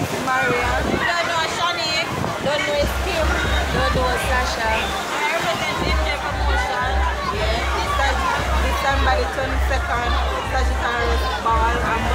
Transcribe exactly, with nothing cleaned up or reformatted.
is Marian. Don't know Shani. Don't know is Kim. Don't know Sasha. I represent M J Promotion. Yeah. This time by the twenty-second, Sagittarius Ball and